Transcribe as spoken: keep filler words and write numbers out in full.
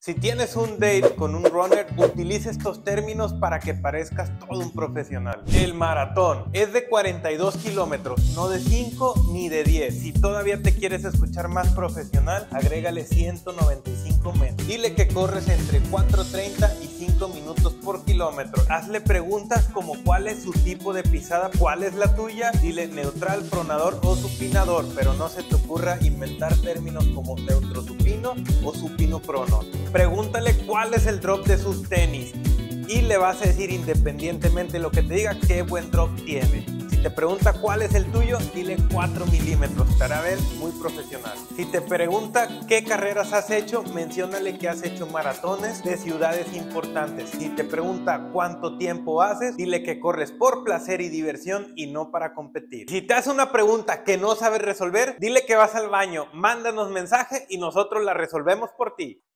Si tienes un date con un runner, utiliza estos términos para que parezcas todo un profesional. El maratón es de cuarenta y dos kilómetros, no de cinco ni de diez. Si todavía te quieres escuchar más profesional, agrégale ciento noventa y cinco metros. Dile que corres entre cuatro treinta y cinco minutos por kilómetro. Hazle preguntas como cuál es su tipo de pisada, cuál es la tuya. Dile neutral, pronador o supinador, pero no se te ocurra inventar términos como neutro supino o supino prono. Pregúntale cuál es el drop de sus tenis y le vas a decir, independientemente de lo que te diga, qué buen drop tiene. Si te pregunta cuál es el tuyo, dile cuatro milímetros, te hará ver muy profesional. Si te pregunta qué carreras has hecho, menciónale que has hecho maratones de ciudades importantes. Si te pregunta cuánto tiempo haces, dile que corres por placer y diversión y no para competir. Si te hace una pregunta que no sabes resolver, dile que vas al baño, mándanos mensaje y nosotros la resolvemos por ti.